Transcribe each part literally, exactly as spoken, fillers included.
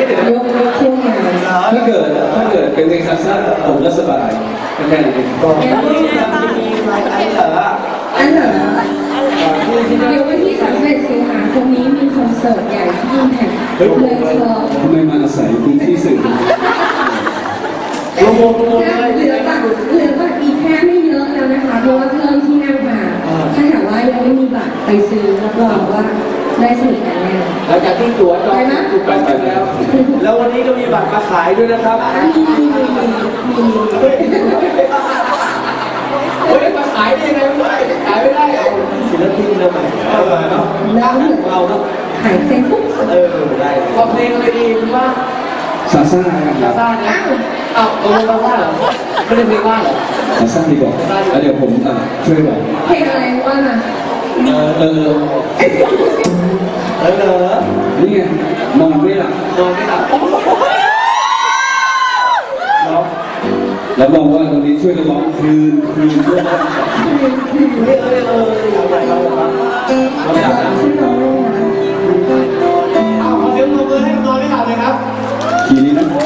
เดี๋ยวยกยกเที่ยวงานถ้าเกิดถ้าเกิดเป็นเพลงซาซ่าผมก็สบายแค่นั้นเองก็อันเหรออันเหรอเดี๋ยววันที่สามสิบเอ็ดสิงหาคมนี้มีคอนเสิร์ตใหญ่ที่อิมแพคเลยทอทำไมมาอาศัยพื้นที่สื่อเหลือบัตรเหลือบัตรอีกแค่ไม่เยอะแล้วนะคะเพราะว่าเพิ่มที่นั่งมาถ้าถามว่ายังไม่มีบัตรไปซื้อรับรองว่าได้สนุกแน่หลังจากที่ตั๋วจองถูกไปแล้วแล้ววันนี้ก็มีบัตรมาขายด้วยนะครับมีมีมีมีมีเฮ้ยมาขายได้ยังไงไม่ได้ขายไม่ได้ศิลปินเราใหม่เอามาเนาะแล้วเราเนาะขายเซ็งปุ๊บเออได้พอเพลงอะไรดีคุณว่าซาซ่าครับซาซ่าเนี่ยอ้าวตัวเราว่าเหรอไม่ได้เพลงว่าเหรอซาซ่าดีกว่าแล้วเดี๋ยวผมช่วยบอกเพลงอะไรว่ามาเออเออเออเหรอนี่ไงนอนไม่หลับนอนไม่หลับเนาะแล้วบอกว่าตรงนี้ช่วยกันร้องคืนคืนด้วยนะเออเออเอออยากไปเราเหรอเราอยากนะเอาขอเสียงปรบมือให้นอนไม่หลับเลยครับทีนี้นะ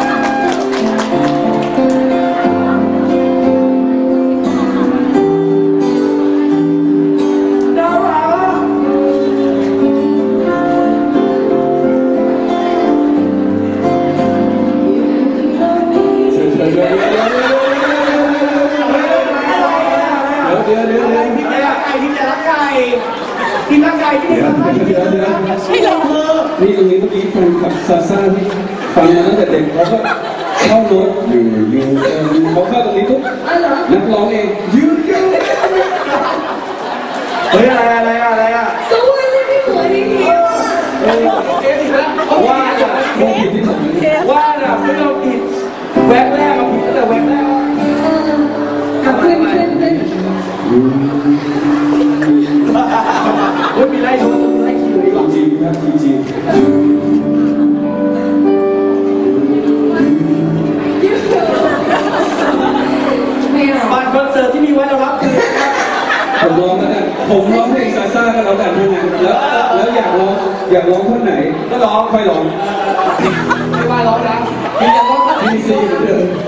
เดี๋ยวเดี๋ยวเดี๋ยวที่จะรักไก่ที่จะรักไก่ที่รักไก่ที่จะรักไก่เดี๋ยวเดี๋ยวไม่ลงมือนี่ตรงนี้เมื่อกี้แฟนคลับซาซ่าที่ฟังมาตั้งแต่เด็กเขาก็เข้าโน้ตอยู่อยู่เขาเข้าตรงนี้ทุกนักร้องเองยืนยืนเฮ้ยอะไรอะไรอะไรอ่ะตัวนี้ไม่หัวนี่เดียวอ่ะเอ๊ะอีกแล้วว่าอ่ะมองผิดที่ผมว่าอ่ะไม่เราผิดแวกแรกเราผิดตั้งแต่แวกแรกเอาขึ้นขึ้นขึ้นเฮ้ยมีไล่ดูไล่คิวดีกว่าจริงครับจริงจริงบัตรคอนเสิร์ตที่มีไว้เรารับคือผมร้องแล้วกันผมร้องเพลงซาซ่าก็แล้วกันทั้งนั้นแล้วแล้วอยากร้องอยากร้องท่อนไหนก็ร้องค่อยร้องไม่ว่าร้องนะมีอยากร้องท่อนทีซีเหมือนเดิม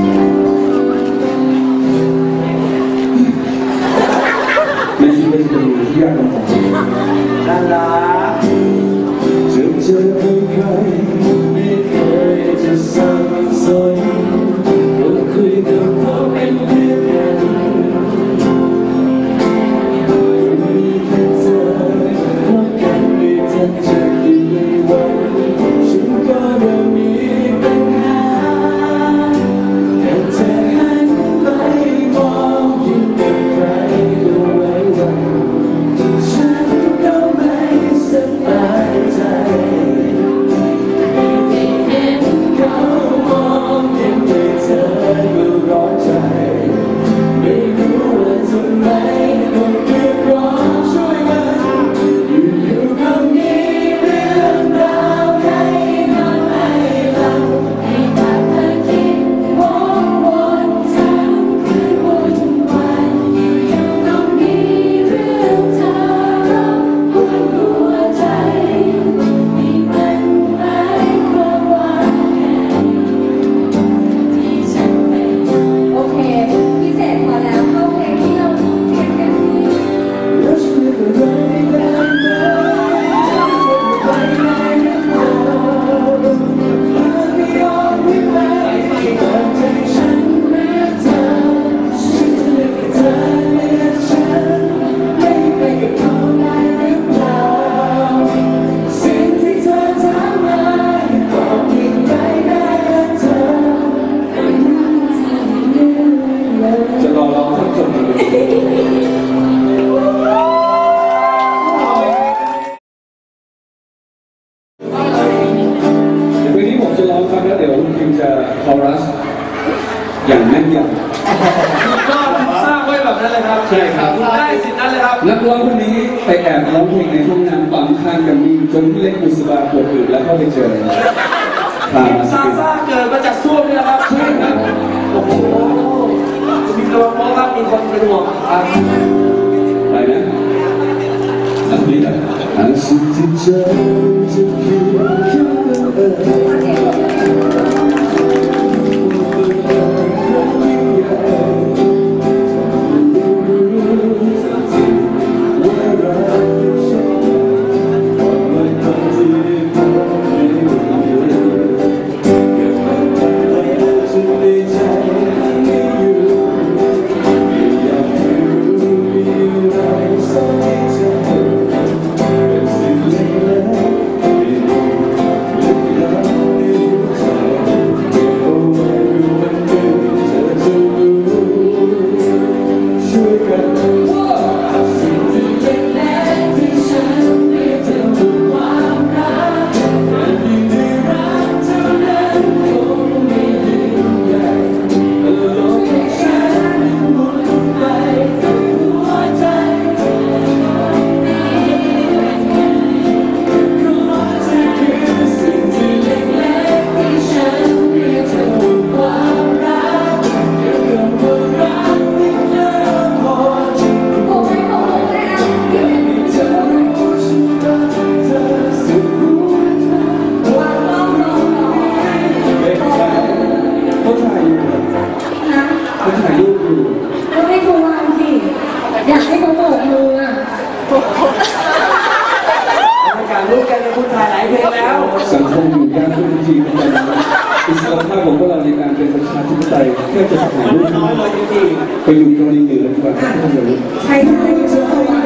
ไม่คิดว่าจะเป็นงานที่ยากลำบากน่ารักจะเจอใครไม่เคยจะสับสนก็คุยกับเขาเป็นเพื่อนกันมีแค่เธอเพราะกันไม่ทันจะกี่วันฉันก็เริ่มมีปัญหาแต่เธอหันไปมองยิ่งกับใครก็ไว้วันฉันก็ไม่สบายใจเขามองยิ่งไปเธอก็ร้อนใจไม่รู้ว่าทำไมต้องเรียกร้องช่วยกันอยู่ๆก็มีเรื่องราวให้นอนให้หลับให้ตาเธอคิดวกวนทั้งคืนวุ่นวายอยู่ๆก็มีเรื่องเธอรบกวนหัวใจนี่มันหมายความว่าไงที่ฉันเป็นโอเคพิเศษพอแล้วเข้าเพลงที่เราเขียนกันที่เราช่วยกันไว้ได้ไหมจะช่วยกันไว้ได้หรือเปล่าไม่ยอมไม่ไหวที่เปิดใจฉันเมื่อเธอฉันจะเลือกเธอเลือกฉันไม่ไปกับเขาได้หรือเปล่าสิ่งที่เธอถามมาบอกยิ่งไปได้กับเธอเป็นเรื่องที่เหนื่อยเลยจะรอร้องทั้งจบเลยเดี๋ยวเพลงนี้ผมจะร้องครับแล้วเดี๋ยวคุณพิมจะคอรัสอย่างแน่นยำก็สร้างไว้แบบนั้นเลยครับใช่ครับได้สิทธิ์นั้นเลยครับนักร้องคนนี้ไปแอบร้องเพลงในห้องน้ำปั๊มข้างกันมีจนพี่เล็กบุษบาปวดอึแล้วเข้าไปเจอพามาซาซ่าเกิดมาจากส้วมนี่แหละครับใช่ครับโอ้โหมีระวังเพราะว่ามีคนเป็นห่วงครับไปนะอันนี้นะอันสุดที่เจอจะเพียงแค่เออรูปกันคุณถ่ายหลายเพลงแล้วสังคมอยู่ยากขึ้นจริงๆแต่อิสรภาพของพวกเราในการเป็นประชาธิปไตยแค่จะถ่ายรูปน้อยเลยจริงไปอยู่เกาหลีเหนือดีกว่าใช้ได้เยอะเอาไว้